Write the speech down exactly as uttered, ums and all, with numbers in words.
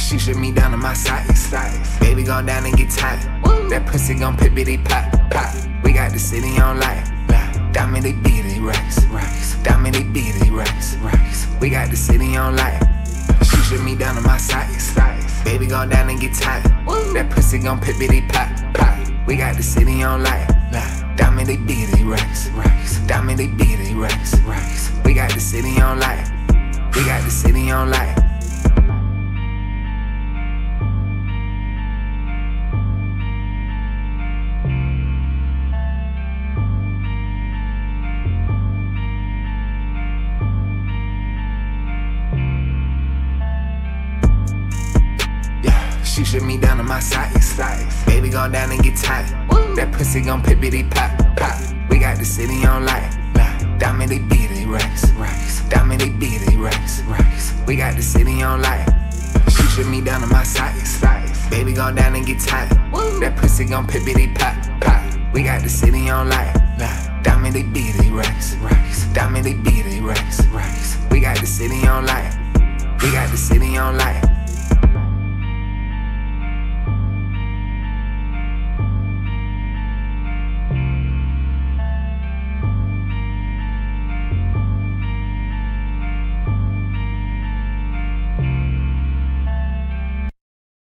She shook me down to my size. Baby, gone down and get tight. That pussy gon' pip bitty pop, pop. We got the city on light. Diamond, they beat it, racks, racks. Diamond, they beat it, racks, racks. We got the city on light. She shook me down to my size. Baby, gone down and get tight. That pussy gon' pip bitty pop, pop. We got the city on light. Diamond, they beat it, racks, racks. Diamond, they beat it, racks, racks. We got the city on light. We got the city on light. She shook me down to my size. Baby, gone down and get tight. That pussy gon' pip bitty pop, pop. We got the city on light. Diamond, they beat it, racks, racks. Diamond, they beat it, racks, racks. We got the city on light. She shook me down to my size. Baby, gone down and get tight. That pussy gon' pip bitty pop, pop. We got the city on light. Diamond, they beat it, racks, racks. Diamond, they beat it, racks, racks. We got the city on light. We got the city on light.